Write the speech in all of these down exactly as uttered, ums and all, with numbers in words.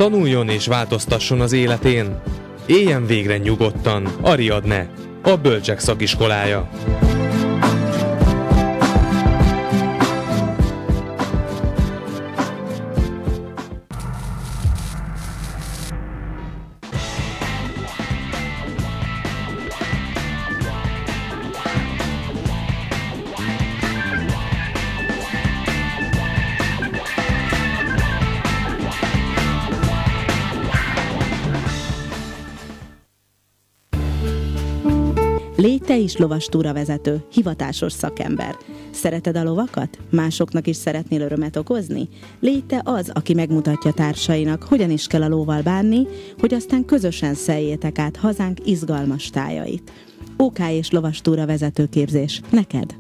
Tanuljon és változtasson az életén. Éljen végre nyugodtan. Ariadne, a Bölcsek Szakiskolája. Légy te is lovastúravezető, hivatásos szakember. Szereted a lovakat? Másoknak is szeretnél örömet okozni? Légy te az, aki megmutatja társainak, hogyan is kell a lóval bánni, hogy aztán közösen szeljétek át hazánk izgalmas tájait. ó ká és lovastúravezető képzés neked!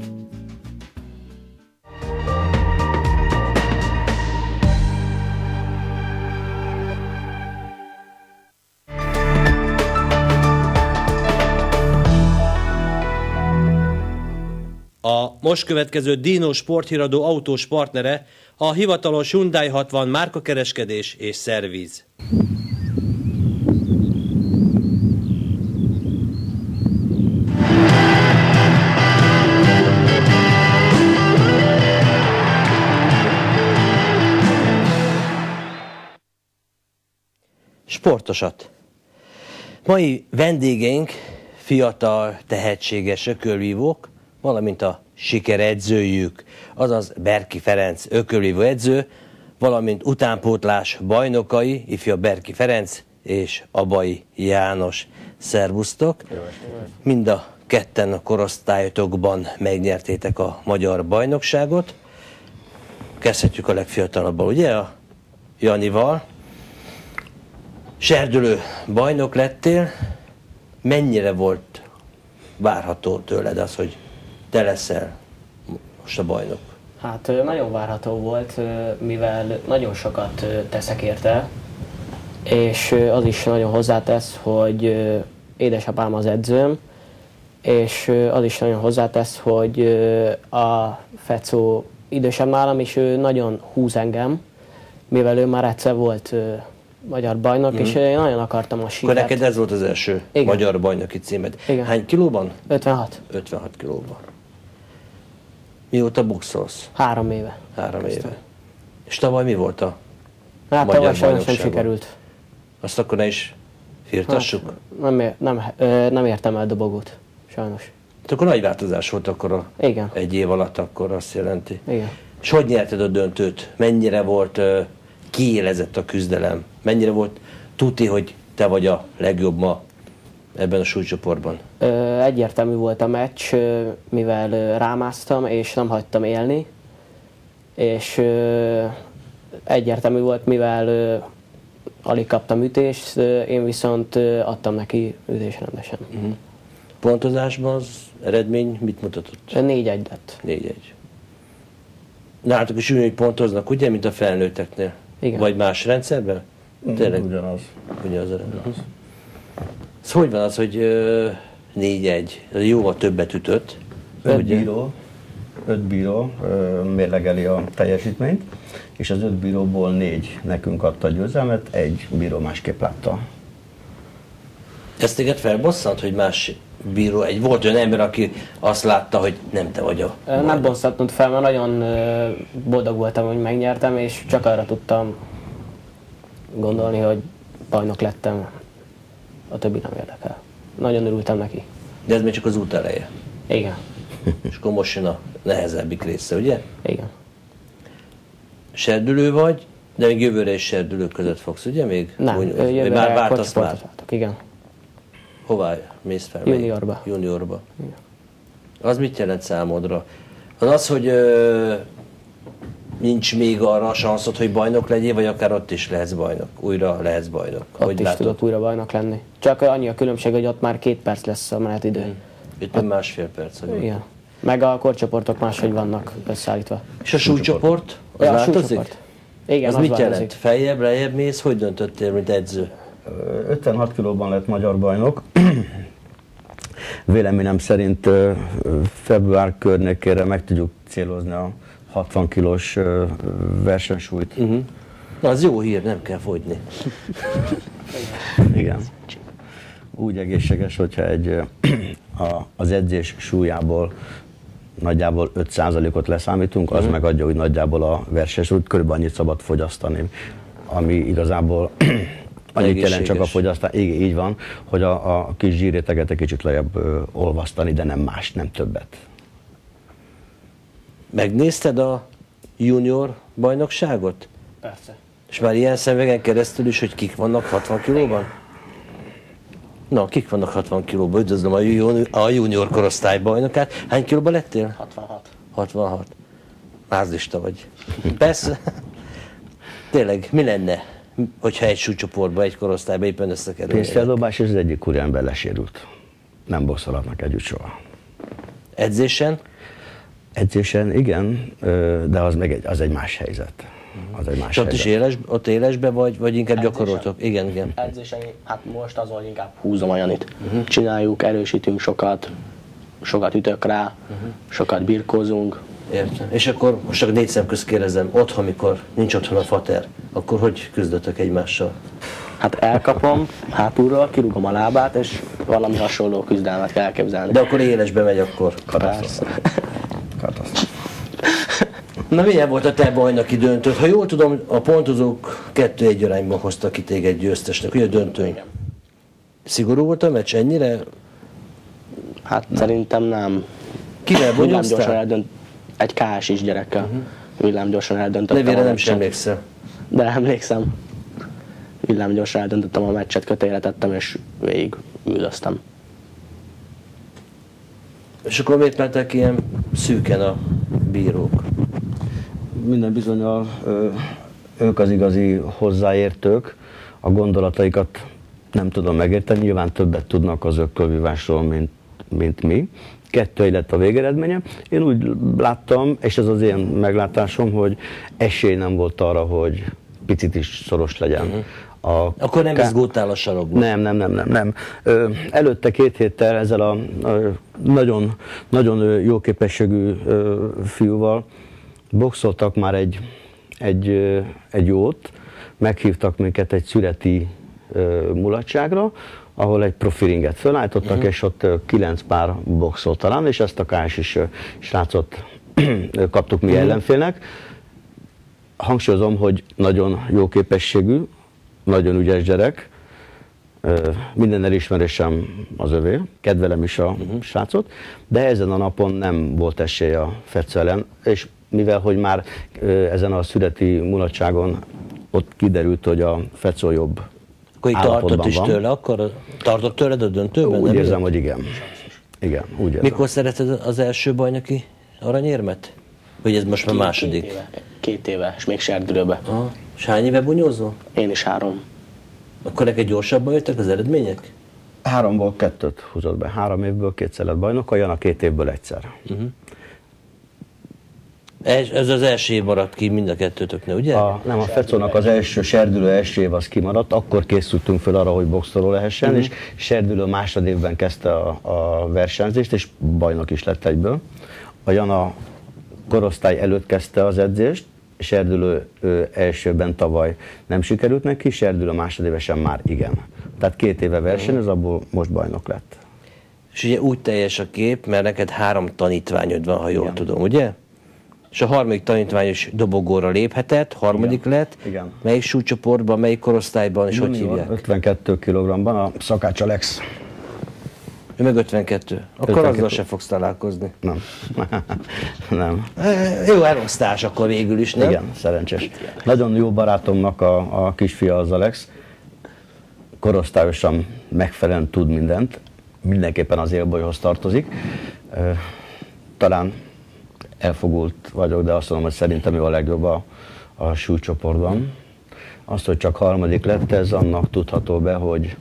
A most következő Dino sporthíradó autós partnere a hivatalos Hyundai hatvan márkakereskedés és szerviz. Sportosat. Mai vendégeink fiatal, tehetséges ökölvívók, valamint a sikeredzőjük, azaz Berki Ferenc ökölvívó edző, valamint utánpótlás bajnokai, ifja Berki Ferenc és Abai János. Szervusztok! Mind a ketten a korosztályotokban megnyertétek a magyar bajnokságot. Kezdhetjük a legfiatalabbal, ugye? A Janival. Serdülő bajnok lettél. Mennyire volt várható tőled az, hogy te leszel most a bajnok? Hát nagyon várható volt, mivel nagyon sokat teszek érte, és az is nagyon hozzátesz, hogy édesapám az edzőm, és az is nagyon hozzátesz, hogy a Fecó idősebb nálam, és ő nagyon húz engem, mivel ő már egyszer volt magyar bajnok, mm-hmm. és én nagyon akartam a sikert. Akkor neked ez volt az első Igen. magyar bajnoki címed. Igen. Hány kilóban? ötvenhat. ötvenhat kilóban. Mióta boxolsz? Három éve. Három Aztán. éve. És tavaly mi volt a hát, magyar tavaly sajnos nem bajnokságon? sikerült. Azt akkor ne is firtassuk? Hát, nem, ér, nem, nem értem el dobogót, sajnos. Hát akkor nagy változás volt akkor a Igen. egy év alatt, akkor azt jelenti. Igen. És hogy nyerted a döntőt? Mennyire volt uh, kiélezett a küzdelem? Mennyire volt tuti, hogy te vagy a legjobb ma ebben a súlycsoportban? Ö, egyértelmű volt a meccs, mivel ö, rámásztam és nem hagytam élni. És ö, egyértelmű volt, mivel ö, alig kaptam ütést, ö, én viszont ö, adtam neki ütést rendesen. Uh-huh. Pontozásban az eredmény mit mutatott? négy egy lett. négy egy. Nálatok is úgy, hogy pontoznak, ugye, mint a felnőtteknél? Igen. Vagy más rendszerben? Tényleg? Ugyanaz. Ugyanaz a rendszer. Uh-huh. Ez hogy van az, hogy négy egy? Jóval többet ütött. Öt bíró, öt bíró ö, mérlegeli a teljesítményt, és az öt bíróból négy nekünk adta a győzelmet, egy bíró másképp látta. Ez téged felbosszant, hogy más bíró, egy volt olyan ember, aki azt látta, hogy nem te vagy a Nem bajnok. bosszantott fel, mert nagyon boldog voltam, hogy megnyertem, és csak arra tudtam gondolni, hogy bajnok lettem. A többi nem érdekel. Nagyon örültem neki. De ez még csak az út eleje. Igen. És akkor most jön a nehezebbik része, ugye? Igen. Serdülő vagy, de még jövőre is serdülők között fogsz, ugye még? Nem, Úgy, jövőre már váltasz már? váltok, igen. Hová mész fel? Juniorba. Juniorba. Igen. Az mit jelent számodra? Az az, hogy ö, nincs még arra a sanszod, hogy bajnok legyél, vagy akár ott is lehetsz bajnok, újra lehetsz bajnok. Ott hogy is látod? tudok újra bajnok lenni. Csak annyi a különbség, hogy ott már két perc lesz a menetidő. Hmm. Itt már másfél perc. Hogy Igen. Meg a korcsoportok máshogy vannak összeállítva. És a súlycsoport? Az Ja, a változik? súlycsoport. Igen, az, az mit változik. jelent? Feljebb, lejjebb mész? Hogy döntöttél, mint edző? ötvenhat kilóban lett magyar bajnok. Véleményem szerint február környékére meg tudjuk célozni a hatvan kilós versenysúlyt. Uh-huh. Na, az jó hír, nem kell fogyni. Igen. Úgy egészséges, hogyha egy, a, az edzés súlyából nagyjából öt százalékot leszámítunk, az mm. megadja úgy nagyjából a versenysúlyt, körülbelül annyit szabad fogyasztani, ami igazából annyit jelent csak a fogyasztás, így, így van, hogy a, a kis zsírréteget egy kicsit lejjebb ö, olvasztani, de nem más, nem többet. Megnézted a junior bajnokságot? Persze. És már ilyen szemüvegen keresztül is, hogy kik vannak hatvan kilóban? Na, kik vannak hatvan kilóban? Üdvözlöm a junior, a junior korosztály bajnokát. Hány kilóban lettél? hatvanhat. hatvanhat. Mázlista vagy. Persze. Tényleg, mi lenne, hogyha egy súlycsoportban, egy korosztályban éppen összekerülne? Pénzfeldobás, és az egyik úriember lesérült. Nem bosszolhatnak együtt soha. Edzésen? Edzésen igen, de az meg egy, az egy más helyzet. Az egy más És ott helyzet. is éles, ott élesbe vagy, vagy inkább Edzésen? gyakoroltok? Igen, igen. Edzésen, hát most az, hogy inkább húzom a Janit. Uh-huh. Csináljuk, erősítünk sokat, sokat ütök rá, uh-huh. sokat birkózunk. Értem. És akkor most csak négy szem közt kérdezem, otthon, amikor nincs otthon a fater, akkor hogy küzdötök egymással? Hát elkapom hátulról, kirúgom a lábát, és valami hasonló küzdelmet kell elképzelni. De akkor élesbe megy akkor. Katasztrófa. Katasztrófa. Na milyen volt a te bajnoki döntőd? Ha jól tudom, a pontozók kettő egy arányban hoztak ki téged győztesnek, ugye a döntőn? Szigorú volt a meccs ennyire? Hát nem. Szerintem nem. Kivel Villámgyorsan bonyolztál? eldönt, egy ká es is gyerekkel. Uh-huh. Villámgyorsan eldöntöttem Nevére a nem meccset. sem emlékszel. De emlékszem. Villámgyorsan eldöntöttem a meccset, kötélre tettem, és végig üldöztem. És akkor miért mentek ilyen szűken a bírók? Minden bizonnyal ö, ők az igazi hozzáértők, a gondolataikat nem tudom megérteni, nyilván többet tudnak az ökölvívásról, mint, mint mi. Kettő egy lett a végeredménye. Én úgy láttam, és ez az én meglátásom, hogy esély nem volt arra, hogy picit is szoros legyen. Uh-huh. A Akkor nem ká... izgultál a sarokban? Nem, nem, nem, nem. nem. Ö, előtte két héttel ezzel a ö, nagyon, nagyon jó képességű ö, fiúval boxoltak már egy, egy, ö, egy jót, meghívtak minket egy szüreti ö, mulatságra, ahol egy profi ringet felállítottak, uh-huh. és ott ö, kilenc pár boxolt talán, és ezt a ká es is ö, srácot kaptuk mi uh-huh. ellenfélnek. Hangsúlyozom, hogy nagyon jó képességű, nagyon ügyes gyerek, minden elismerésem az övé, kedvelem is a uh-huh. srácot, de ezen a napon nem volt esély a Fecó ellen, és mivel, hogy már ezen a szüreti mulatságon ott kiderült, hogy a Fecó jobb Akkor így állapotban tartott is van. tőle, akkor tartott tőled a döntőben? Úgy nem érzem, így? hogy igen. Igen, úgy érzem. Mikor szereted az első bajnoki aranyérmet? Vagy ez most már második? Két éve, két éve, és még serdülőbe. Aha. És hány éve bunyózol? Én is három. Akkor neked gyorsabban jöttek az eredmények? Háromból kettőt húzott be. Három évből kétszer lett bajnok, a Jana két évből egyszer. Uh-huh. Ez, ez az első év maradt ki mind a kettőtöknél, ugye? A, nem, a Fecónak az első serdülő első év az kimaradt, akkor készültünk fel arra, hogy boxoló lehessen, uh-huh. és serdülő másodévben kezdte a, a versenyzést, és bajnok is lett egyből. A Jana korosztály előtt kezdte az edzést, serdülő ő, elsőben tavaly nem sikerült neki, serdülő másodévesen már igen. Tehát két éve versenyez, abból most bajnok lett. És ugye úgy teljes a kép, mert neked három tanítványod van, ha jól igen. tudom, ugye? És a harmadik tanítvány is dobogóra léphetett, harmadik igen. lett. Igen. Melyik súlycsoportban, melyik korosztályban, és hogy hívják? ötvenkettő kilogramban a Szakács Alex. Ő meg ötvenkettő. Akkor ötvenkettő. Azzal se fogsz találkozni. Nem. nem. E, jó elosztás akkor végül is, nem? Igen, szerencsés. Nagyon jó barátomnak a, a kisfia az Alex. Korosztályosan megfelelően tud mindent. Mindenképpen az élbolyhoz tartozik. Talán elfogult vagyok, de azt mondom, hogy szerintem ő a legjobb a, a súlycsoportban. Azt, hogy csak harmadik lett, ez annak tudható be, hogy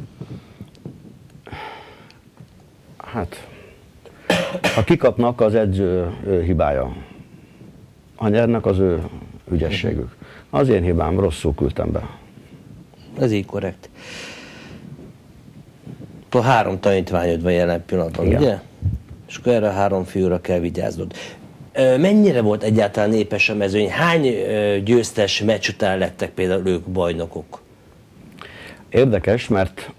hát, ha kikapnak, az edző hibája. Ha nyernek, az ő ügyességük. Az én hibám, rosszul küldtem be. Ez így korrekt. Akkor három tanítványod van jelen pillanatban, igen. Ugye? És akkor erre a három fiúra kell vigyáznod. Mennyire volt egyáltalán népes a mezőny? Hány győztes meccs után lettek például ők bajnokok? Érdekes, mert,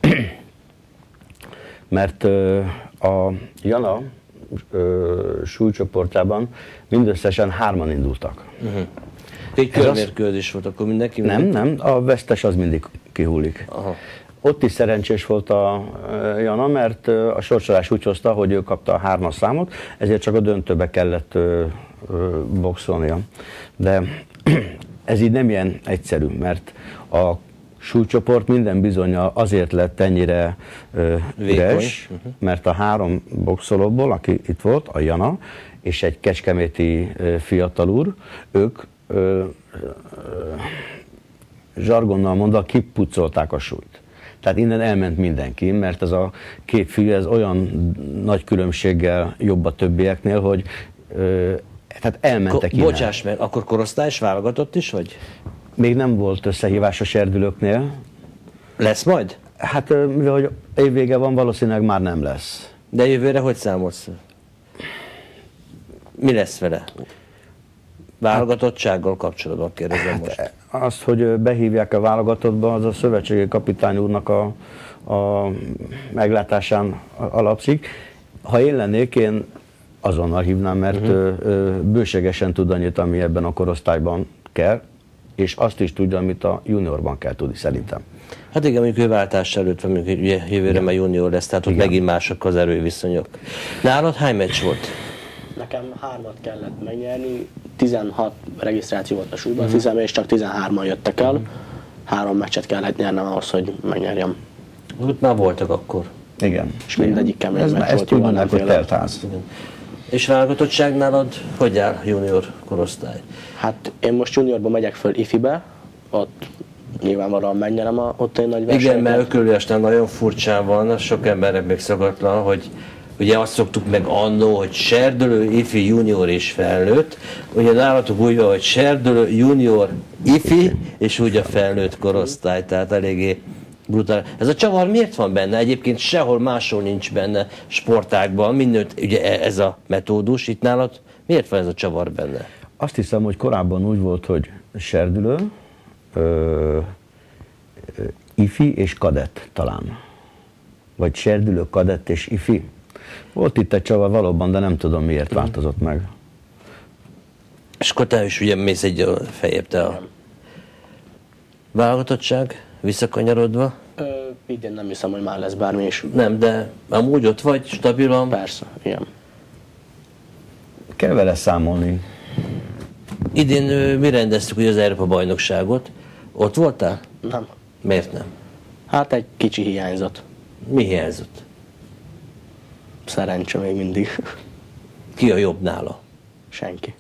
mert a Jana súlycsoportjában mindösszesen hárman indultak. Uh-huh. Egy körmérkőzés volt akkor mindenki? Nem, nem, a vesztes az mindig kihullik. Aha. Ott is szerencsés volt a Jana, mert a sorsolás úgy hozta, hogy ő kapta a hármas számot, ezért csak a döntőbe kellett boxolnia. De ez így nem ilyen egyszerű, mert a súlycsoport minden bizonnyal azért lett ennyire üres, uh-huh. mert a három boxolóból, aki itt volt, a Jana és egy kecskeméti fiatal úr, ők ö, ö, zsargonnal mondva kipucolták a súlyt. Tehát innen elment mindenki, mert ez a két fiú ez olyan nagy különbséggel jobb a többieknél, hogy ö, tehát elmentek Ko- innen. Bocsáss meg, akkor korosztályos válogatott is vagy? Még nem volt összehívás a serdülőknél. Lesz majd? Hát mivel hogy évvége van, valószínűleg már nem lesz. De jövőre hogy számolsz? Mi lesz vele? Válogatottsággal kapcsolatban kérdezem hát most. Azt, hogy behívják a válogatottba, az a szövetségi kapitány úrnak a, a meglátásán alapszik. Ha én lennék, én azonnal hívnám, mert uh-huh. bőségesen tud annyit, ami ebben a korosztályban kell, és azt is tudja, amit a juniorban kell tudni, szerintem. Hát igen, mondjuk ő váltás előtt van, mondjuk ugye jövőre már junior lesz, tehát ott igen. megint mások az erőviszonyok. Nálad hány meccs volt? Nekem hármat kellett megnyerni, tizenhat regisztráció volt a súlyban, uh-huh. tizenhat és csak tizenhárman jöttek el. Uh-huh. Három meccset kellett nyernem ahhoz, hogy megnyerjem. Ott már voltak akkor. Igen. És mindegyik kemény meccs volt. Ezt tudnánk, hogy teltház. És válogatottság nálad hogy áll junior korosztály? Hát én most juniorban megyek föl ifibe, ott nyilvánvalóan megnyerem a ottani nagy versenyeket. Igen, mert Ökölőesnél nagyon furcsán van, sok embernek még szokatlan, hogy ugye azt szoktuk meg annó, hogy serdülő, ifi, junior és felnőtt. Ugye nálatok úgy van, hogy serdülő, junior, ifi, és úgy a felnőtt korosztály, tehát eléggé brutál. Ez a csavar miért van benne? Egyébként sehol máshol nincs benne sportágban, mindent, ugye ez a metódus itt nálad. Miért van ez a csavar benne? Azt hiszem, hogy korábban úgy volt, hogy serdülő, ö, ö, ifi és kadett talán. Vagy serdülő, kadett és ifi. Volt itt egy csavar valóban, de nem tudom miért változott meg. És akkor te is ugye mész egy fejebb, te a válogatottság, visszakanyarodva? Ö, idén nem hiszem, hogy már lesz bármi is. Nem, de amúgy ott vagy, stabilan? Persze, igen. Kell vele számolni. Idén mi rendeztük ugye az Európa-bajnokságot. Ott voltál? Nem. Miért nem? Hát egy kicsi hiányzott. Mi hiányzott? Szerencse még mindig. Ki a jobb nála? Senki.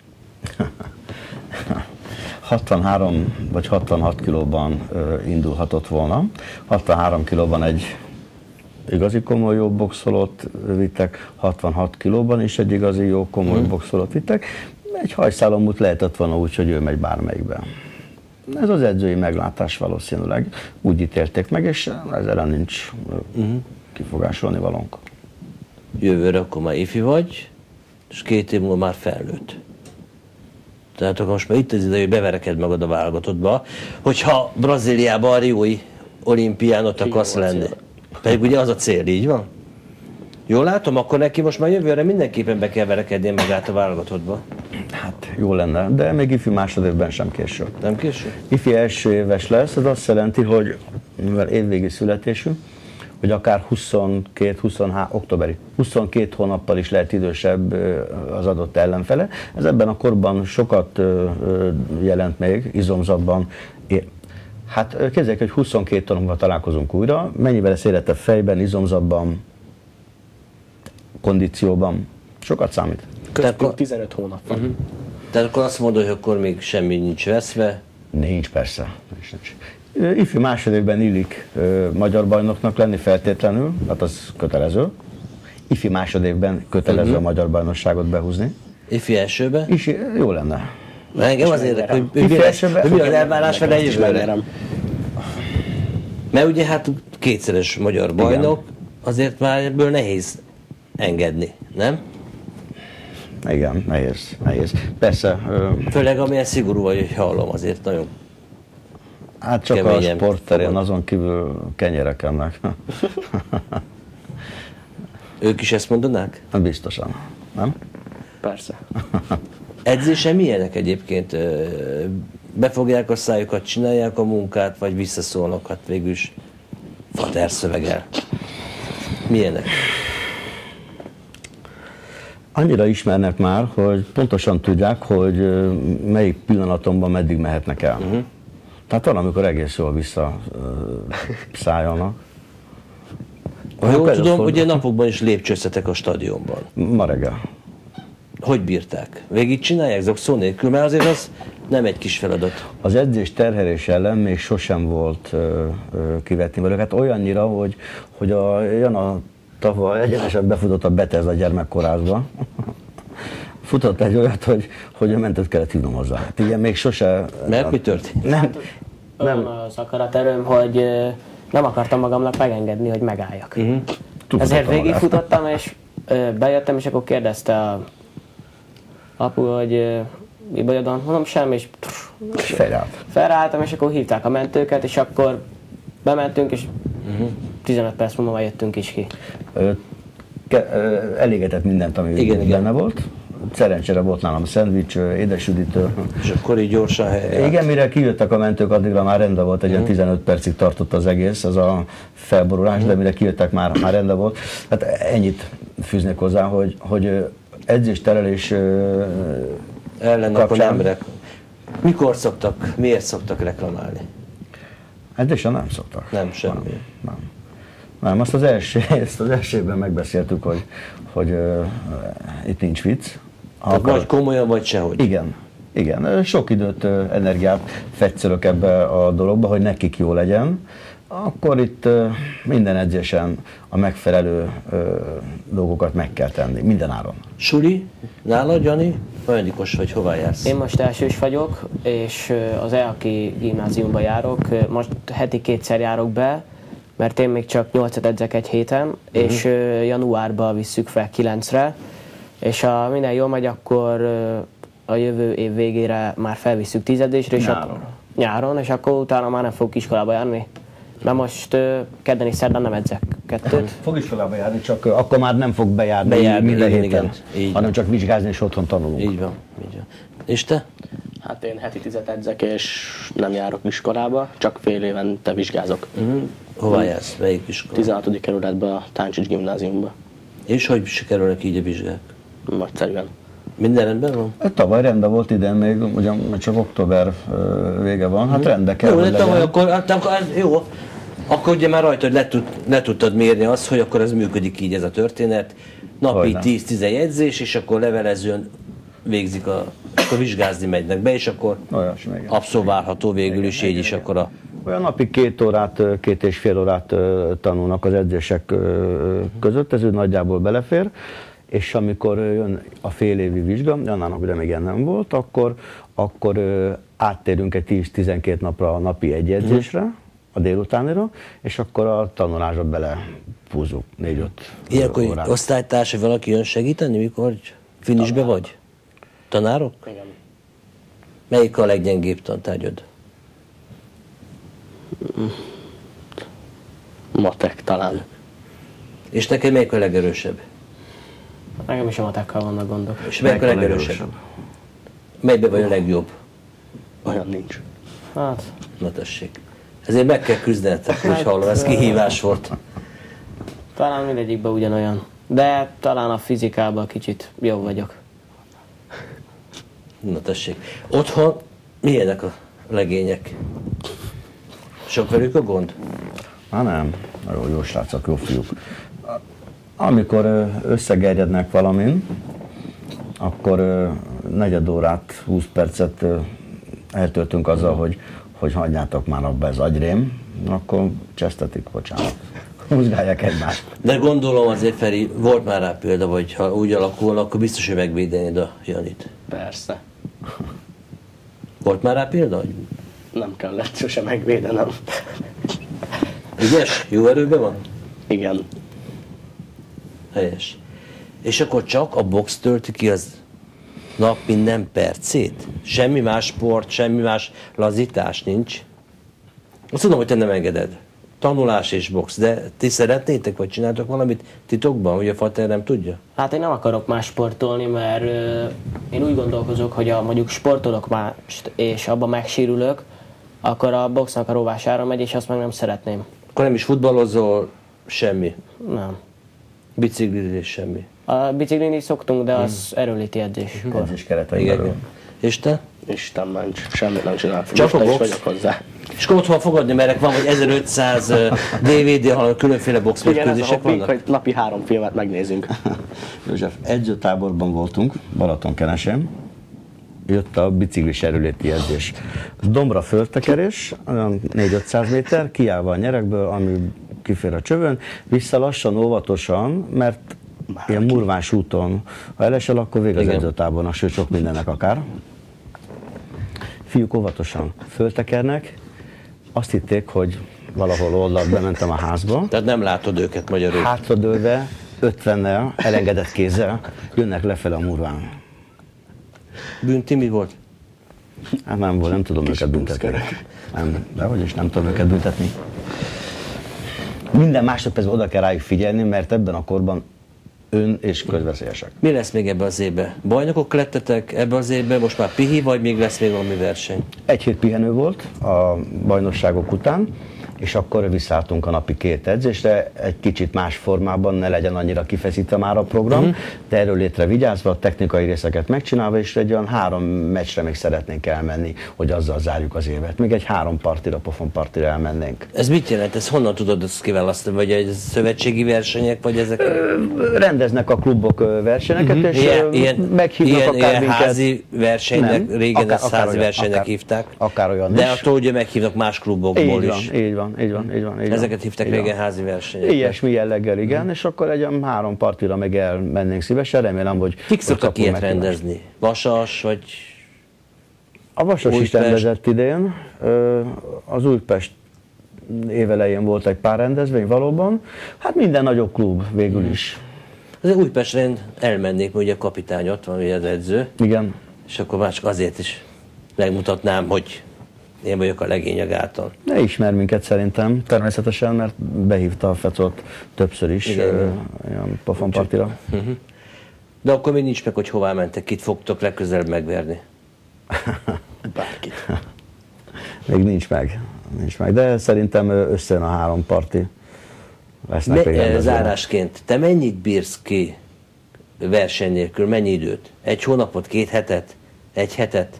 hatvanhárom vagy hatvanhat kilóban uh, indulhatott volna. hatvanhárom kilóban egy igazi komoly jó boxolót vittek, hatvanhat kilóban is egy igazi jó komoly hmm. boxolót vittek. Egy hajszálomút lehetett volna úgy, hogy ő megy bármelyikben. Ez az edzői meglátás valószínűleg úgy ítélték meg, és ezzel nincs uh-huh. kifogásolni valónk. Jövőre akkor már ifi vagy, és két év múlva már felnőtt. Tehát akkor most már itt az ide, hogy bevereked magad a válogatottba, hogyha Brazíliában a riói olimpián ott akarsz lenni. Pedig ugye az a cél, így van? Jól látom, akkor neki most már jövőre mindenképpen be kell verekedni magát a válogatottba. Hát jó lenne, de még ifi másodévben sem késő. Nem késő? Ifi első éves lesz, ez azt jelenti, hogy mivel évvégi születésű, hogy akár huszonkét, huszonhárom, októberi, huszonkét hónappal is lehet idősebb az adott ellenfele. Ez ebben a korban sokat jelent még, izomzatban. Hát képzeljük, hogy huszonkét hónapban találkozunk újra, mennyivel lesz életebb fejben, izomzatban, kondícióban, sokat számít. Köztünk tizenöt hónap van. Uh-huh. Tehát akkor azt mondod, hogy akkor még semmi nincs veszve? Nincs, persze. Nincs, nincs. Ifi másodikben illik ö, magyar bajnoknak lenni feltétlenül, hát az kötelező. Ifi másodikben kötelező uh-huh. a magyar bajnokságot behúzni. Ifi elsőben? Ifi, jó lenne. Engem az érdek, hogy, hogy, mi, lesz, hogy mi az elvárás vele jövőre. Mert ugye hát kétszeres magyar bajnok, igen. Azért már ebből nehéz engedni, nem? igen, nehéz, nehéz. Persze... Ö, Főleg amilyen szigorú vagy, hogy hallom, azért nagyon... Hát csak a sportterén, azon kívül kenyereken meg. Ők is ezt mondanák? Biztosan, nem? Persze. Edzése milyenek egyébként? Befogják a szájukat, csinálják a munkát, vagy visszaszólnak, hát végül is fater szövegel. Milyenek? Annyira ismernek már, hogy pontosan tudják, hogy melyik pillanatomban meddig mehetnek el. Uh-huh. Tehát van, amikor egész jól vissza szálljanak. Ha jól tudom, fordul... ugye napokban is lépcsőztetek a stadionban. Ma reggel. Hogy bírták? Végig csinálják zokszó nélkül? Mert azért az nem egy kis feladat. Az edzés terhelés ellen még sosem volt ö, ö, kivetni velük. Hát olyannyira, hogy, hogy a Jana tavaly egyenesen befutott a Bethesda gyermekkorázba. Futott egy olyat, hogy, hogy a mentőt kellett hívnom hozzá. Hát igen, még sose... Mert mi történt? Nem, nem. Az akaraterőm, hogy nem akartam magamnak megengedni, hogy megálljak. Uh-huh. Ezért végigfutottam, és bejöttem, és akkor kérdezte a apu, hogy mi bajod van? Mondom, semmi, és, és felállt. Felálltam, és akkor hívták a mentőket, és akkor bementünk, és uh-huh. tizenöt perc múlva jöttünk is ki. Ö, ke, ö, elégetett mindent, ami igen, benne igen. volt. Szerencsére volt nálam szendvics, édesüdítő. És akkor így gyorsan helyre. Igen, mire kijöttek a mentők, addigra már rendben volt, egy uh-huh. tizenöt percig tartott az egész, ez a felborulás, uh-huh. de mire kijöttek, már, már rendben volt. Hát ennyit fűznék hozzá, hogy, hogy edzés-terelés ellen akkor nem rek... Mikor szoktak, miért szoktak reklamálni? Edzésen nem szoktak. Nem, semmi. Nem, nem. nem azt az első, ezt az elsőben megbeszéltük, hogy, hogy uh, itt nincs vicc. Akar... Vagy komolyan, vagy sehogy. Igen. Igen. Sok időt, energiát fetszölök ebbe a dologba, hogy nekik jó legyen. Akkor itt uh, minden edzésen a megfelelő uh, dolgokat meg kell tenni, minden áron. Suli, nálad, Jani, olyanikos vagy, hová jársz? Én most elsős vagyok, és az E A K I gimnáziumba járok. Most heti kétszer járok be, mert én még csak nyolcat edzek egy héten, uh-huh. és uh, januárban visszük fel kilencre, és ha minden jól megy, akkor uh, a jövő év végére már felvisszük tíz edzésre, és nyáron. Akkor, nyáron, és akkor utána már nem fogok iskolába járni. Mert most uh, kedden és szerdán nem edzek kettőt. Fog iskolába járni, csak uh, akkor már nem fog bejárni, bejárni minden igen, héten, igen, hanem csak vizsgázni és otthon tanulunk. Így van, így van. És te? Hát én heti tizet edzek és nem járok iskolába, csak fél évente vizsgázok. Uh-huh. Hová jársz? Melyik iskola? tizenhatodik kerületben a Táncsics gimnáziumba. És hogy sikerülnek így a vizsgák? Nagyszerűen. Minden rendben van? Hát tavaly rendben volt, idén még, ugyan csak október vége van, hát rendben kell, jó, hogy de tavaly akkor, hát, akkor jó. Akkor ugye már rajta, hogy le, tud, le tudtad mérni azt, hogy akkor ez működik így ez a történet. Napi tíz-tíz jegyzés, és akkor levelezőn végzik, a, akkor vizsgázni megynek be, és akkor olyasmi, abszolválható végül is így is akkor a... Olyan napi két órát, két és fél órát tanulnak az edzések között, ez úgy nagyjából belefér, és amikor jön a fél évi vizsga, annának ugye még ilyen nem volt, akkor, akkor áttérünk egy tíz-tizenkét napra a napi egy edzésre, a délutánira, és akkor a tanulásra belefúzzuk négy-öt ilyenkor órát. Osztálytárs, vagy valaki jön segíteni, mikor finisbe vagy? Tanárok? Igen. Melyik a leggyengébb tantárgyod? Matek talán. És neked melyik a legerősebb? Nekem is a matekkal vannak gondok. És melyik a legerősebb? Melybe vagy a legjobb? Olyan nincs. Hát... Na tessék. Ezért meg kell küzdenetek, hogy hallom, ez kihívás volt. Talán mindegyikben ugyanolyan. De talán a fizikában kicsit jobb vagyok. Na tessék. Otthon milyenek a legények? Sok velük a gond? Há nem, nagyon jó srácok, jó fiúk. Amikor összegerjednek valamin, akkor negyed órát, húsz percet eltöltünk azzal, hogy, hogy hagyjátok már abba ez agyrém, akkor csesztetik, bocsánat. Húzgálják egymást. De gondolom azért, Feri, volt már rá példa, hogy ha úgy alakul, akkor biztos, hogy megvédenéd a Janit. Persze. Volt már rá példa? Hogy... Nem kellett sose megvédenem. Ügyes? Jó erőben van? Igen. Helyes. És akkor csak a box tölti ki az nap minden percét? Semmi más sport, semmi más lazítás nincs? Azt tudom, hogy te nem engeded. Tanulás és box, de ti szeretnétek, vagy csináltok valamit titokban, hogy a fater nem tudja? Hát én nem akarok más sportolni, mert ö, én úgy gondolkozok, hogy ha mondjuk sportolok mást, és abban megsérülök, akkor a boxnak a rovására megy, és azt meg nem szeretném. Akkor nem is futballozol, semmi. Nem. Biciklizés, semmi. A biciklin is szoktunk, de az erőléti edzéskor. Edzés keretein Igen. belül. És te? Isten ments, semmit nem csináltam. Csak a Most is box? vagyok hozzá. És akkor otthon fogadni merek, van, hogy ezerötszáz dé vé dé, hanem különféle Igen, ez a boxmérkőzések hobbink, vannak? hogy napi három filmet megnézünk. József, edzőtáborban voltunk, Balatonkenesen. Jött a biciklis erőléti edzés. Dombra föltekerés, olyan négy-ötszáz méter, kiállva a nyerekből, ami kifér a csövön, vissza lassan, óvatosan, mert ilyen murvás úton, ha elesel, akkor vége az Igen. edzőtábornak, sőt sok mindennek akár. Fiúk óvatosan föltekernek, azt hitték, hogy valahol oldalt bementem a házba, Tehát nem látod őket magyarul. hátradőlve, ötvennel, elengedett kézzel jönnek lefele a murván. Bünti mi volt? Hát nem volt, nem tudom őket büntetni. Nem, de hogy is nem tudom őket büntetni. Minden másodpercben oda kell rájuk figyelni, mert ebben a korban ön és közveszélyesek. Mi lesz még ebbe az évben? Bajnokok lettetek ebbe az évben? Most már pihi, vagy még lesz még valami verseny? Egy hét pihenő volt a bajnokságok után, és akkor visszaálltunk a napi két edzésre, egy kicsit más formában, ne legyen annyira kifeszítve már a program, uh-huh. de erről létre vigyázva, a technikai részeket megcsinálva, és egy olyan három meccsre még szeretnénk elmenni, hogy azzal zárjuk az évet. Még egy három partira, pofonpartira elmennénk. Ez mit jelent? Ez honnan tudod ezt kiválasztani? Vagy egy szövetségi versenyek, vagy ezek? Rendeznek a klubok versenyeket, uh-huh. és Ilyen, ilyen, meghívnak ilyen, akár ilyen minket. házi versenynek, Nem, régen akár- ezt akár házi olyan, versenynek akár- hívták. akár olyan De is. attól ugye meghívnak más klubokból Így van, is. így van, így van, így van. Így van. Ezeket hívták Így van. régen házi versenyek. Ilyesmi jelleggel, igen, és akkor egy olyan három partira meg elmennénk szívesen, remélem, hogy... Kik hogy szoktak kapunk ilyet meghívást. rendezni? Vasas, vagy A Vasas is Újpest? rendezett idén, Ö, az Újpest évelején volt egy pár rendezvény valóban, hát minden nagyobb klub végül is. az Újpestre én elmennék, mert ugye a kapitány ott van, ugye az edző, Igen. és akkor már csak azért is megmutatnám, hogy én vagyok a legény a gáton. Ne ismer minket szerintem, természetesen, mert behívta a Fecot többször is Igen. ö, olyan pofonpartira. De akkor még nincs meg, hogy hová mentek, kit fogtok legközelebb megverni. Bárkit. Még nincs meg, nincs meg, de szerintem ö, összejön a három parti. Lesznek Me, még eh, rendezvények. zárásként, te mennyit bírsz ki verseny nélkül, mennyi időt? Egy hónapot, két hetet, egy hetet?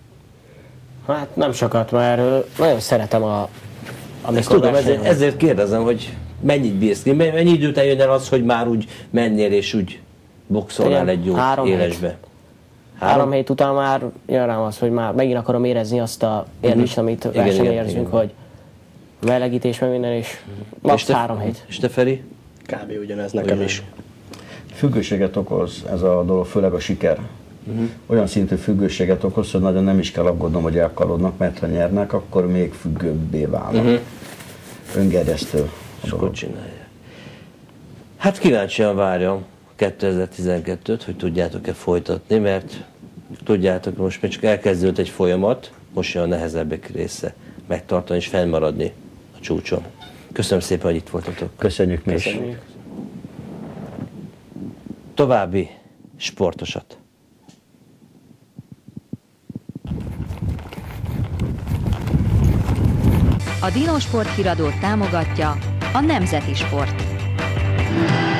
Hát nem sokat, mert ö, nagyon szeretem a... Ezt amikor tudom, verseny ezért, van. ezért kérdezem, hogy mennyit bírsz ki, mennyi időt eljön el az, hogy már úgy mennél és úgy boxolnál Igen, egy jó három hét. élesbe? Három hét után már jön rám az, hogy már megint akarom érezni azt a érzést, amit Igen, versenyen igen, érzünk, igen. hogy melegítés meg minden, és max És te- három hét. És te, Feri? Kb. Ugyanez nekem Ugyan. is. Függőséget okoz ez a dolog, főleg a siker. Uh-huh. Olyan szintű függőséget okoz, hogy nagyon nem is kell aggódnom, hogy elkalódnak, mert ha nyernek, akkor még függőbbé válnak. Uh-huh. Öngerjesztő a És dolog. akkor csinálja. Hát kíváncsian várjam kétezer-tizenkettőt, hogy tudjátok-e folytatni, mert tudjátok, most még csak elkezdődött egy folyamat, most jön a nehezebbek része, megtartani és fennmaradni a csúcson. Köszönöm szépen, hogy itt voltatok. Köszönjük mi is. Köszönjük. További sportosat. A Dinosport híradót támogatja a Nemzeti Sport.